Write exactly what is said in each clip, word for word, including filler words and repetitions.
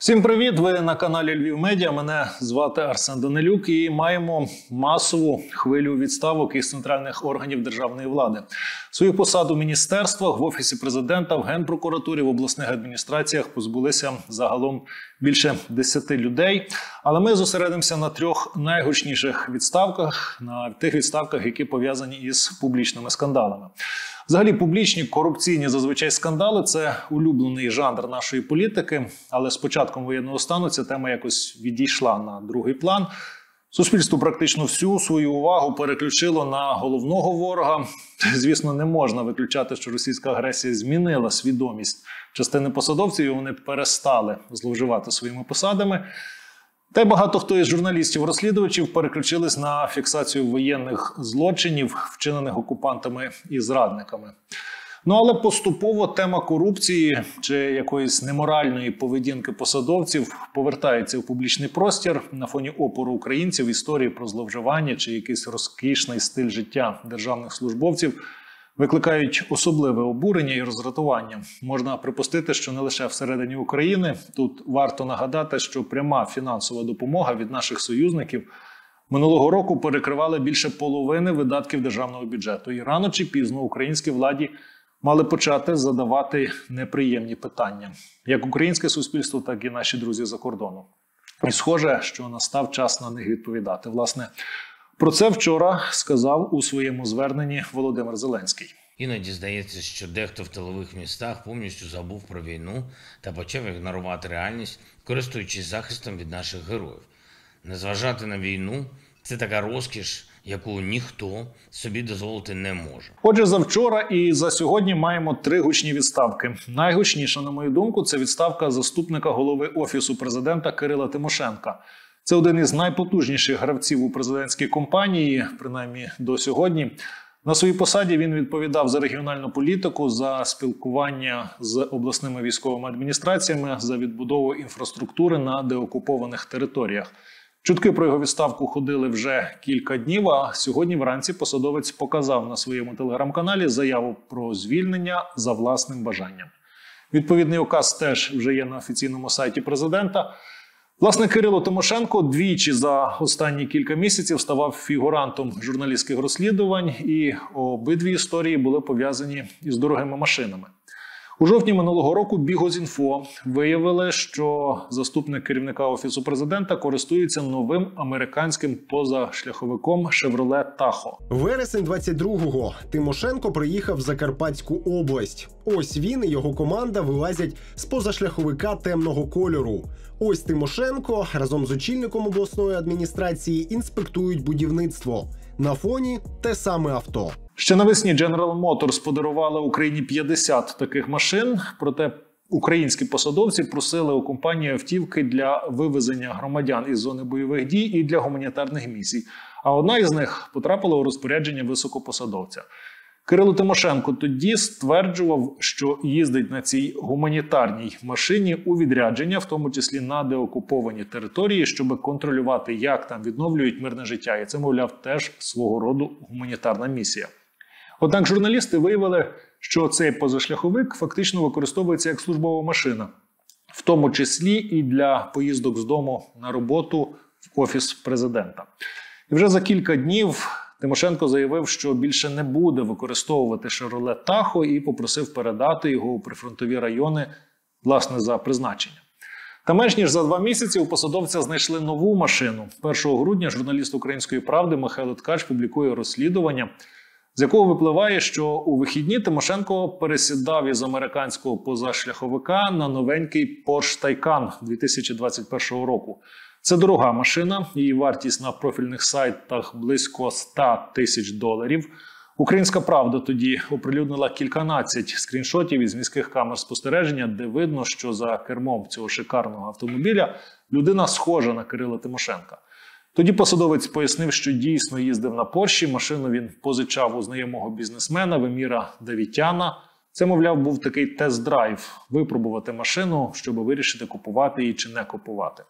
Всім привіт! Ви на каналі Львів Медіа. Мене звати Арсен Данилюк і маємо масову хвилю відставок із центральних органів державної влади. Свою посаду в міністерствах, в Офісі Президента, в Генпрокуратурі, в обласних адміністраціях позбулися загалом більше десяти людей. Але ми зосередимося на трьох найгучніших відставках, на тих відставках, які пов'язані із публічними скандалами. Взагалі, публічні корупційні зазвичай скандали – це улюблений жанр нашої політики, але з початком воєнного стану ця тема якось відійшла на другий план. Суспільство практично всю свою увагу переключило на головного ворога. Звісно, не можна виключати, що російська агресія змінила свідомість частини посадовців, і вони перестали зловживати своїми посадами. Та й багато хто із журналістів-розслідувачів переключились на фіксацію воєнних злочинів, вчинених окупантами і зрадниками. Ну, але поступово тема корупції чи якоїсь неморальної поведінки посадовців повертається в публічний простір на фоні опору українців, історії про зловживання чи якийсь розкішний стиль життя державних службовців викликають особливе обурення і роздратування. Можна припустити, що не лише всередині України. Тут варто нагадати, що пряма фінансова допомога від наших союзників минулого року перекривала більше половини видатків державного бюджету. І рано чи пізно українській владі мали почати задавати неприємні питання. Як українське суспільство, так і наші друзі за кордоном. І схоже, що настав час на них відповідати. Власне, про це вчора сказав у своєму зверненні Володимир Зеленський. Іноді здається, що дехто в тилових містах повністю забув про війну та почав ігнорувати реальність, користуючись захистом від наших героїв. Не зважати на війну – це така розкіш, яку ніхто собі дозволити не може. Отже, за вчора і за сьогодні маємо три гучні відставки. Найгучніша, на мою думку, це відставка заступника голови Офісу Президента Кирила Тимошенка. Це один із найпотужніших гравців у президентській кампанії, принаймні до сьогодні. На своїй посаді він відповідав за регіональну політику, за спілкування з обласними військовими адміністраціями, за відбудову інфраструктури на деокупованих територіях. Чутки про його відставку ходили вже кілька днів, а сьогодні вранці посадовець показав на своєму телеграм-каналі заяву про звільнення за власним бажанням. Відповідний указ теж вже є на офіційному сайті президента. Власне, Кирило Тимошенко двічі за останні кілька місяців ставав фігурантом журналістських розслідувань, і обидві історії були пов'язані із дорогими машинами. У жовтні минулого року Бігозінфо виявили, що заступник керівника Офісу Президента користується новим американським позашляховиком Chevrolet Tahoe. Вересень двадцять другого. Тимошенко приїхав в Закарпатську область. Ось він і його команда вилазять з позашляховика темного кольору. Ось Тимошенко разом з очільником обласної адміністрації інспектують будівництво. На фоні те саме авто. Ще навесні General Motors подарувала Україні п'ятдесят таких машин, проте українські посадовці просили у компанії автівки для вивезення громадян із зони бойових дій і для гуманітарних місій. А одна із них потрапила у розпорядження високопосадовця. Кирило Тимошенко тоді стверджував, що їздить на цій гуманітарній машині у відрядження, в тому числі на деокуповані території, щоб контролювати, як там відновлюють мирне життя. І це, мовляв, теж свого роду гуманітарна місія. Однак журналісти виявили, що цей позашляховик фактично використовується як службова машина, в тому числі і для поїздок з дому на роботу в Офіс Президента. І вже за кілька днів Тимошенко заявив, що більше не буде використовувати Chevrolet Tahoe і попросив передати його у прифронтові райони, власне, за призначенням. Та менш ніж за два місяці у посадовця знайшли нову машину. першого грудня журналіст «Української правди» Михайло Ткач публікує розслідування, з якого випливає, що у вихідні Тимошенко пересідав із американського позашляховика на новенький Porsche Taycan дві тисячі двадцять першого року. Це дорога машина, її вартість на профільних сайтах близько сто тисяч доларів. «Українська правда» тоді оприлюднила кільканадцять скріншотів із міських камер спостереження, де видно, що за кермом цього шикарного автомобіля людина схожа на Кирила Тимошенка. Тоді посадовець пояснив, що дійсно їздив на Порші, машину він позичав у знайомого бізнесмена Веміра Давітяна. Це, мовляв, був такий тест-драйв – випробувати машину, щоб вирішити, купувати її чи не купувати.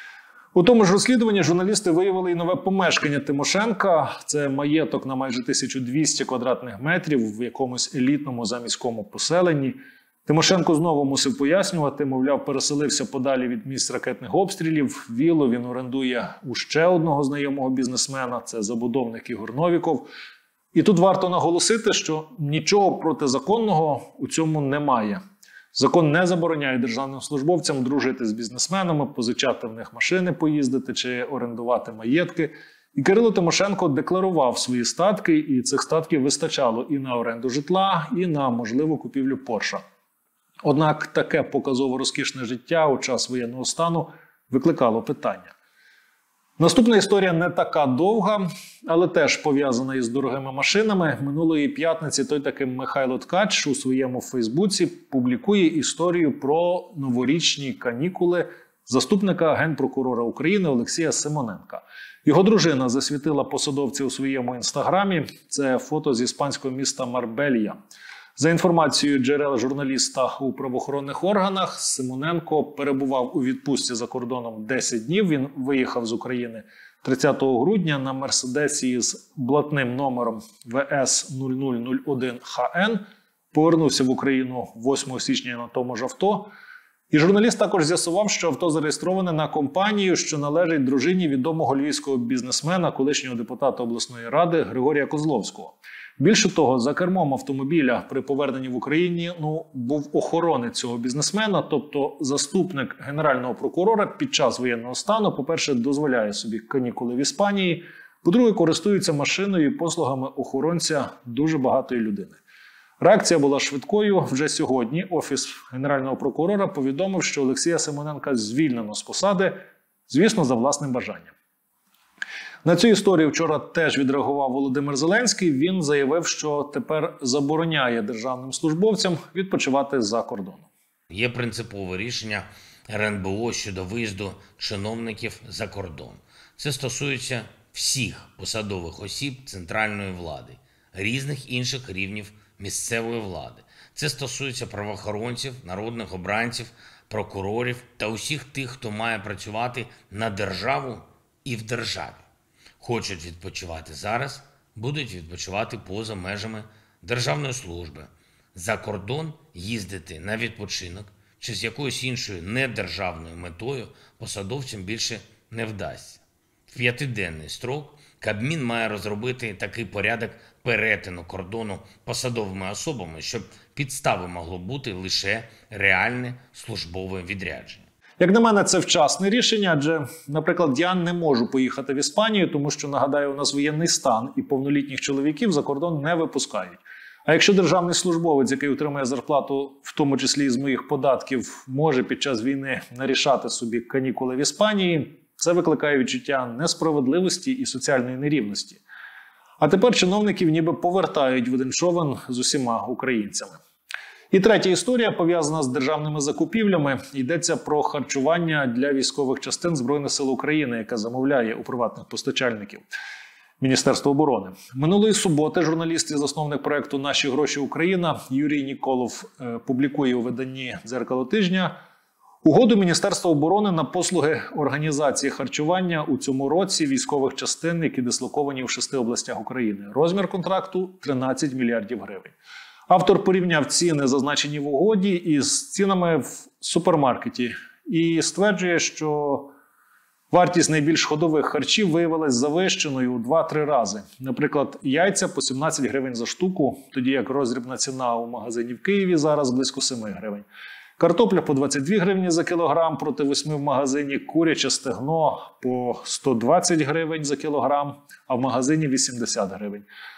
У тому ж розслідуванні журналісти виявили і нове помешкання Тимошенка. Це маєток на майже тисячу двісті квадратних метрів в якомусь елітному заміському поселенні. Тимошенко знову мусив пояснювати, мовляв, переселився подалі від місць ракетних обстрілів. Віллу він орендує у ще одного знайомого бізнесмена, це забудовник Ігор Новіков. І тут варто наголосити, що нічого протизаконного у цьому немає. Закон не забороняє державним службовцям дружити з бізнесменами, позичати в них машини, поїздити чи орендувати маєтки. І Кирило Тимошенко декларував свої статки, і цих статків вистачало і на оренду житла, і на можливу купівлю Порша. Однак таке показово розкішне життя у час воєнного стану викликало питання. Наступна історія не така довга, але теж пов'язана із дорогими машинами. Минулої п'ятниці той таки Михайло Ткач у своєму Фейсбуці публікує історію про новорічні канікули заступника Генпрокурора України Олексія Симоненка. Його дружина засвітила посадовця у своєму інстаграмі. Це фото з іспанського міста Марбелья. За інформацією джерел журналіста у правоохоронних органах, Симоненко перебував у відпустці за кордоном десять днів. Він виїхав з України тридцятого грудня на Мерседесі з блатним номером В С нуль нуль нуль один Х Н. Повернувся в Україну восьмого січня на тому ж авто. І журналіст також з'ясував, що авто зареєстроване на компанію, що належить дружині відомого львівського бізнесмена, колишнього депутата обласної ради Григорія Козловського. Більше того, за кермом автомобіля при поверненні в Україну ну, був охоронець цього бізнесмена, тобто заступник генерального прокурора під час воєнного стану, по-перше, дозволяє собі канікули в Іспанії, по-друге, користується машиною і послугами охоронця дуже багатої людини. Реакція була швидкою. Вже сьогодні Офіс Генерального прокурора повідомив, що Олексія Симоненка звільнено з посади, звісно, за власним бажанням. На цю історію вчора теж відреагував Володимир Зеленський. Він заявив, що тепер забороняє державним службовцям відпочивати за кордоном. Є принципове рішення Р Н Б О щодо виїзду чиновників за кордон. Це стосується всіх посадових осіб центральної влади, різних інших рівнів місцевої влади. Це стосується правоохоронців, народних обранців, прокурорів та усіх тих, хто має працювати на державу і в державі. Хочуть відпочивати зараз, будуть відпочивати поза межами державної служби. За кордон їздити на відпочинок чи з якоюсь іншою недержавною метою посадовцям більше не вдасться. В п'ятиденний строк Кабмін має розробити такий порядок перетину кордону посадовими особами, щоб підстави могло бути лише реальне службове відрядження. Як на мене, це вчасне рішення, адже, наприклад, я не можу поїхати в Іспанію, тому що, нагадаю, у нас воєнний стан і повнолітніх чоловіків за кордон не випускають. А якщо державний службовець, який отримує зарплату, в тому числі з моїх податків, може під час війни нарішати собі канікули в Іспанії, це викликає відчуття несправедливості і соціальної нерівності. А тепер чиновників ніби повертають в один човен з усіма українцями. І третя історія пов'язана з державними закупівлями. Йдеться про харчування для військових частин Збройних сил України, яке замовляє у приватних постачальників Міністерство оборони. Минулої суботи журналіст і засновник проєкту «Наші гроші Україна» Юрій Ніколов е, публікує у виданні «Дзеркало тижня» угоду Міністерства оборони на послуги організації харчування у цьому році військових частин, які дислоковані в шести областях України. Розмір контракту – тринадцять мільярдів гривень. Автор порівняв ціни, зазначені в угоді, із цінами в супермаркеті і стверджує, що вартість найбільш ходових харчів виявилась завищеною у два-три рази. Наприклад, яйця по сімнадцять гривень за штуку, тоді як роздрібна ціна у магазині в Києві зараз близько сім гривень. Картопля по двадцять дві гривні за кілограм проти восьми в магазині, куряче стегно по сто двадцять гривень за кілограм, а в магазині вісімдесят гривень.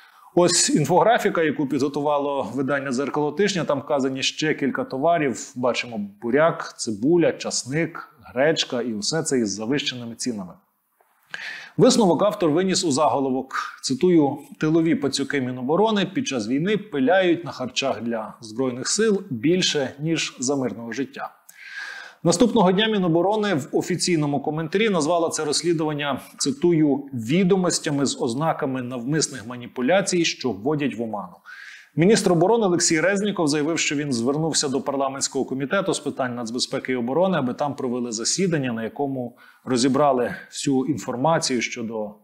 Ось інфографіка, яку підготувало видання «Дзеркало тижня», там вказані ще кілька товарів. Бачимо буряк, цибуля, часник, гречка і усе це із завищеними цінами. Висновок автор виніс у заголовок, цитую, «Тилові пацюки Міноборони під час війни пиляють на харчах для Збройних сил більше, ніж за мирного життя». Наступного дня Міноборони в офіційному коментарі назвала це розслідування, цитую, «відомостями з ознаками навмисних маніпуляцій, що вводять в оману». Міністр оборони Олексій Резніков заявив, що він звернувся до парламентського комітету з питань нацбезпеки і оборони, аби там провели засідання, на якому розібрали всю інформацію щодо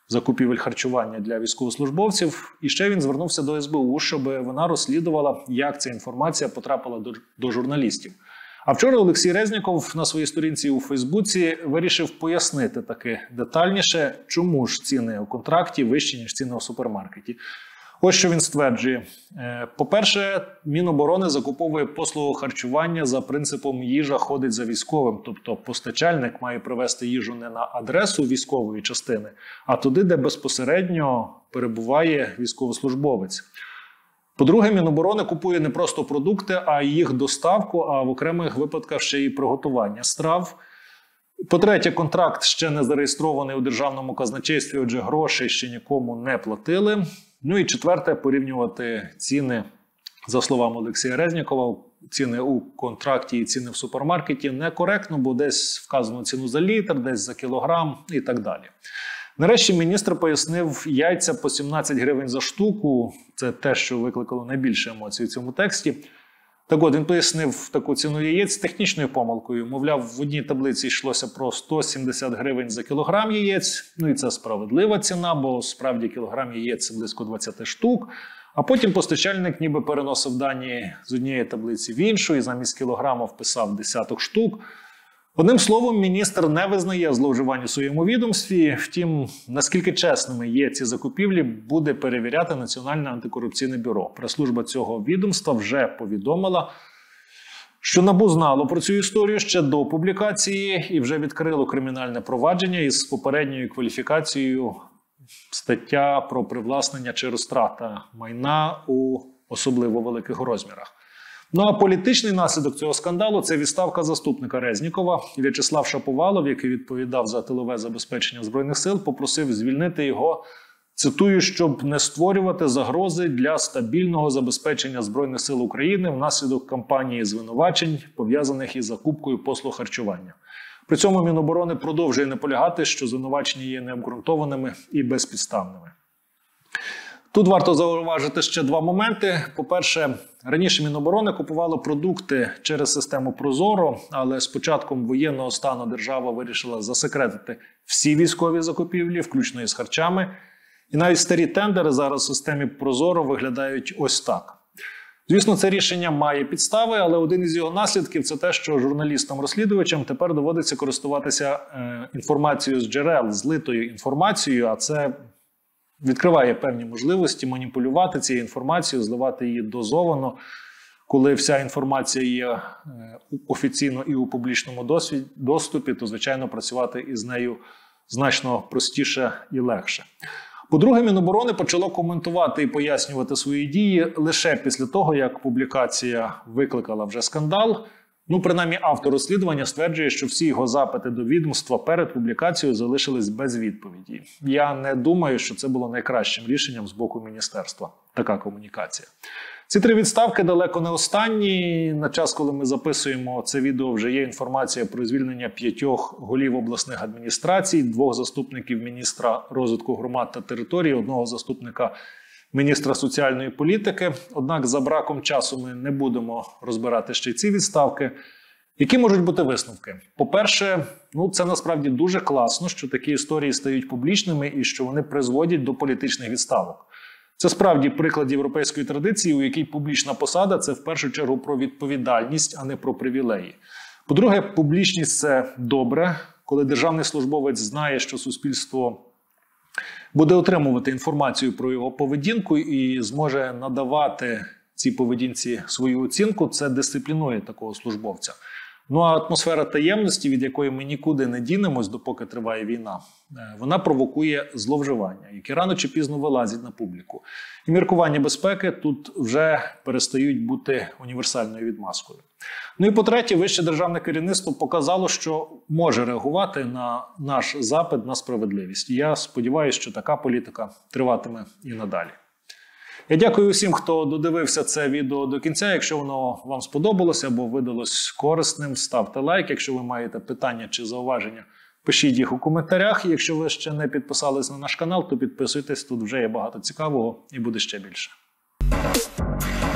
закупівель харчування для військовослужбовців. І ще він звернувся до ес бе у, щоб вона розслідувала, як ця інформація потрапила до, до журналістів. А вчора Олексій Резніков на своїй сторінці у Фейсбуці вирішив пояснити таки детальніше, чому ж ціни у контракті вищі, ніж ціни у супермаркеті. Ось що він стверджує. По-перше, Міноборони закуповує послугу харчування за принципом «їжа ходить за військовим». Тобто постачальник має привезти їжу не на адресу військової частини, а туди, де безпосередньо перебуває військовослужбовець. По-друге, Міноборони купує не просто продукти, а й їх доставку, а в окремих випадках ще й приготування страв. По-третє, контракт ще не зареєстрований у Державному казначействі, отже, грошей ще нікому не платили. Ну і четверте, порівнювати ціни, за словами Олексія Резнікова, ціни у контракті і ціни в супермаркеті некоректно, бо десь вказано ціну за літр, десь за кілограм і так далі. Нарешті міністр пояснив яйця по сімнадцять гривень за штуку. Це те, що викликало найбільше емоцій у цьому тексті. Так от, він пояснив таку ціну яєць з технічною помилкою. Мовляв, в одній таблиці йшлося про сто сімдесят гривень за кілограм яєць. Ну і це справедлива ціна, бо справді кілограм яєць – це близько двадцять штук. А потім постачальник ніби переносив дані з однієї таблиці в іншу і замість кілограма вписав десяток штук. Одним словом, міністр не визнає зловживань у своєму відомстві. Втім, наскільки чесними є ці закупівлі, буде перевіряти Національне антикорупційне бюро. Прес-служба цього відомства вже повідомила, що НАБУ знало про цю історію ще до публікації і вже відкрило кримінальне провадження із попередньою кваліфікацією стаття про привласнення чи розтрата майна у особливо великих розмірах. Ну а політичний наслідок цього скандалу – це відставка заступника Резнікова. В'ячеслав Шаповалов, який відповідав за тилове забезпечення Збройних сил, попросив звільнити його, цитую, щоб не створювати загрози для стабільного забезпечення Збройних сил України внаслідок кампанії звинувачень, пов'язаних із закупкою послуг харчування. При цьому Міноборони продовжує наполягати, що звинувачення є необґрунтованими і безпідставними. Тут варто зауважити ще два моменти. По-перше, раніше Міноборони купувало продукти через систему ProZorro, але з початком воєнного стану держава вирішила засекретити всі військові закупівлі, включно із харчами. І навіть старі тендери зараз в системі ProZorro виглядають ось так. Звісно, це рішення має підстави, але один із його наслідків – це те, що журналістам-розслідувачам тепер доводиться користуватися е, інформацією з джерел, злитою інформацією, а це відкриває певні можливості маніпулювати цією інформацією, зливати її дозовано, коли вся інформація є офіційно і у публічному доступі, то, звичайно, працювати із нею значно простіше і легше. По-друге, Міноборони почало коментувати і пояснювати свої дії лише після того, як публікація викликала вже скандал. Ну, принаймні, автор розслідування стверджує, що всі його запити до відомства перед публікацією залишились без відповіді. Я не думаю, що це було найкращим рішенням з боку міністерства. Така комунікація. Ці три відставки далеко не останні. На час, коли ми записуємо це відео, вже є інформація про звільнення п'ятьох голів обласних адміністрацій, двох заступників міністра розвитку громад та територій, одного заступника міністра соціальної політики. Однак за браком часу ми не будемо розбирати ще й ці відставки. Які можуть бути висновки? По-перше, ну, це насправді дуже класно, що такі історії стають публічними і що вони призводять до політичних відставок. Це справді приклад європейської традиції, у якій публічна посада – це в першу чергу про відповідальність, а не про привілеї. По-друге, публічність – це добре, коли державний службовець знає, що суспільство буде отримувати інформацію про його поведінку і зможе надавати цій поведінці свою оцінку, це дисциплінує такого службовця. Ну а атмосфера таємності, від якої ми нікуди не дінемось, допоки триває війна, вона провокує зловживання, які рано чи пізно вилазять на публіку. І міркування безпеки тут вже перестають бути універсальною відмазкою. Ну і по-третє, вище державне керівництво показало, що може реагувати на наш запит на справедливість. І я сподіваюся, що така політика триватиме і надалі. Я дякую усім, хто додивився це відео до кінця. Якщо воно вам сподобалося або видалось корисним, ставте лайк. Якщо ви маєте питання чи зауваження, пишіть їх у коментарях. Якщо ви ще не підписались на наш канал, то підписуйтесь, тут вже є багато цікавого і буде ще більше.